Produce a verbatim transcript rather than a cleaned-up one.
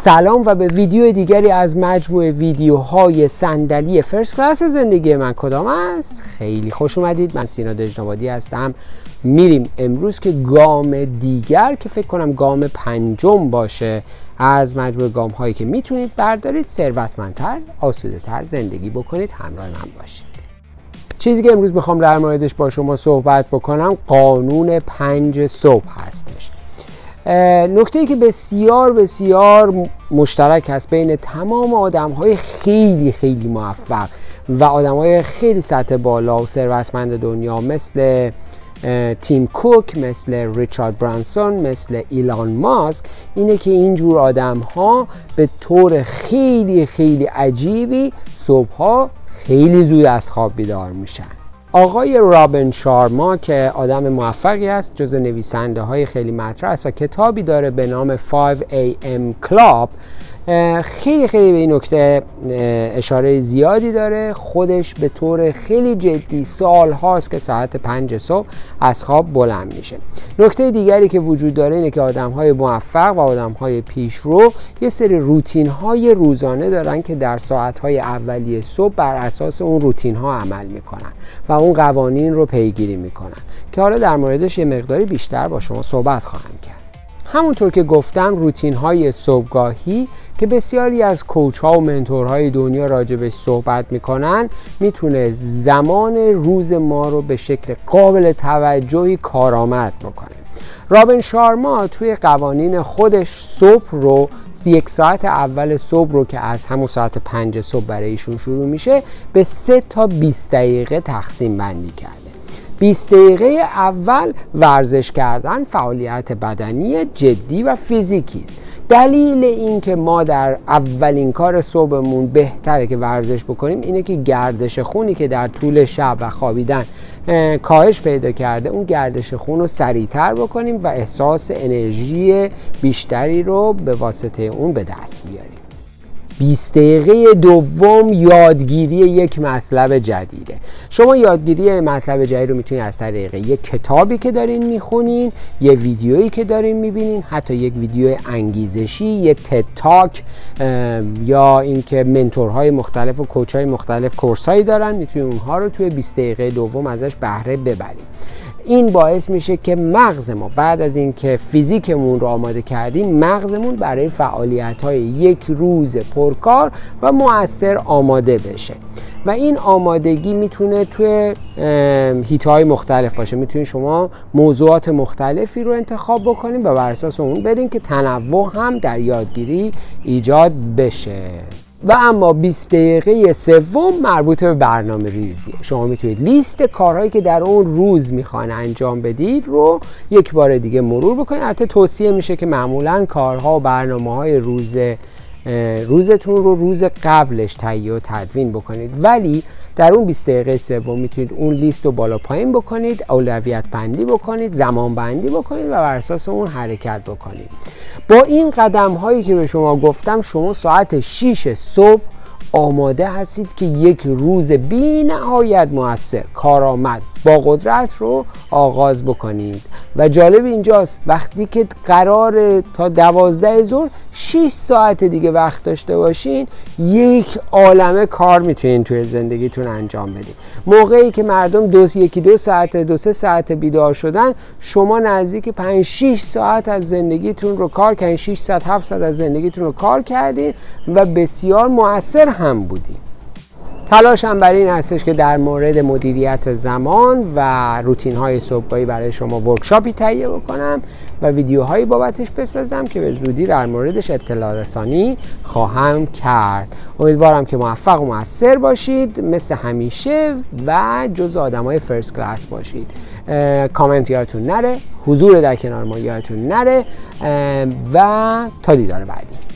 سلام و به ویدیو دیگری از مجموعه ویدیوهای صندلی فرست کلاس زندگی من کدام است؟ خیلی خوش اومدید. من سینا دژنابادی هستم. میریم امروز که گام دیگر که فکر کنم گام پنجم باشه از مجموعه گام هایی که میتونید بردارید ثروتمندتر، آسوده تر زندگی بکنید. همراه من باشید. چیزی که امروز میخوام در موردش با شما صحبت بکنم قانون پنج صبح هستش. نکته‌ای که بسیار بسیار مشترک هست بین تمام آدم‌های خیلی خیلی موفق و آدم‌های خیلی سطح بالا و ثروتمند دنیا مثل تیم کوک، مثل ریچارد برانسون، مثل ایلان ماسک اینه که اینجور آدم‌ها به طور خیلی خیلی عجیبی صبح‌ها خیلی زود از خواب بیدار میشن. آقای رابین شارما که آدم موفقی است، جز نویسنده های خیلی مطرح است و کتابی داره به نام فایو ای ام Club، خیلی خیلی به این نکته اشاره زیادی داره. خودش به طور خیلی جدی سال هاست که ساعت پنج صبح از خواب بلند میشه. نکته دیگری که وجود داره اینه که آدم های موفق و آدم های پیشرو یه سری روتین های روزانه دارن که در ساعت های اولیه صبح بر اساس اون روتین ها عمل میکنن و اون قوانین رو پیگیری میکنن که حالا در موردش یه مقداری بیشتر با شما صحبت خواهم کرد. همونطور که گفتم روتین های صبحگاهی که بسیاری از کوچ ها و منتورهای دنیا راجبش صحبت میکنن میتونه زمان روز ما رو به شکل قابل توجهی کارآمد بکنه. رابین شارما توی قوانین خودش صبح رو یک ساعت اول صبح رو که از همون ساعت پنج صبح برای ایشون شروع میشه به سه تا بیست دقیقه تقسیم بندی کرده. بیست دقیقه اول ورزش کردن، فعالیت بدنی جدی و فیزیکی است. دلیل این که ما در اولین کار صبحمون بهتره که ورزش بکنیم اینه که گردش خونی که در طول شب و خوابیدن کاهش پیدا کرده، اون گردش خون رو سریعتر بکنیم و احساس انرژی بیشتری رو به واسطه اون به دست بیاریم. بیست دقیقه دوم یادگیری یک مطلب جدیده. شما یادگیری مطلب جدید رو میتونید از طریق یک کتابی که دارین میخونین، یه ویدیویی که دارین میبینین، حتی یک ویدیو انگیزشی، یک تد تاک، یا اینکه منتورهای مختلف و کوچهای مختلف کورسایی دارن، میتونید اونها رو توی بیست دقیقه دوم ازش بهره ببرید. این باعث میشه که مغز ما بعد از اینکه فیزیکمون رو آماده کردیم، مغزمون برای فعالیت‌های یک روز پرکار و مؤثر آماده بشه و این آمادگی میتونه توی هیت‌های مختلف باشه. میتونید شما موضوعات مختلفی رو انتخاب بکنید و بر اساس اون برین که تنوع هم در یادگیری ایجاد بشه. و اما بیست دقیقه سوم مربوط به برنامه ریزیه. شما میتونید لیست کارهایی که در اون روز میخواین انجام بدید رو یک بار دیگه مرور بکنید. البته توصیه میشه که معمولا کارها و برنامه‌های روز روزتون رو روز قبلش تهیه و تدوین بکنید، ولی در اون بیست دقیقه سوم میتونید اون لیست رو بالا پایین بکنید، اولویت بندی بکنید، زمان بندی بکنید و بر اساس اون حرکت بکنید. با این قدم هایی که به شما گفتم شما ساعت شش صبح آماده هستید که یک روز بی نهایت موثر، کارآمد، با قدرت رو آغاز بکنید. و جالب اینجاست وقتی که قرار تا دوازده ظهر شش ساعت دیگه وقت داشته باشین، یک عالمه کار میتونین توی زندگیتون انجام بدید. موقعی که مردم دو یکی دو ساعت دو سه ساعت بیدار شدن، شما نزدیک پنج شش ساعت از زندگیتون رو کار کردین، شش ساعت هفت ساعت از زندگیتون رو کار کردین و بسیار مؤثر هم بودین. تلاشم برای این هستش که در مورد مدیریت زمان و روتین های صبحگاهی برای شما ورکشاپی تهیه بکنم و ویدیوهایی بابتش بسازم که به زودی در موردش اطلاع رسانی خواهم کرد. امیدوارم که موفق و مؤثر باشید مثل همیشه و جز آدمای فرست کلاس باشید. کامنت یادتون نره، حضور در کنار ما یادتون نره و تا دیدار بعدی.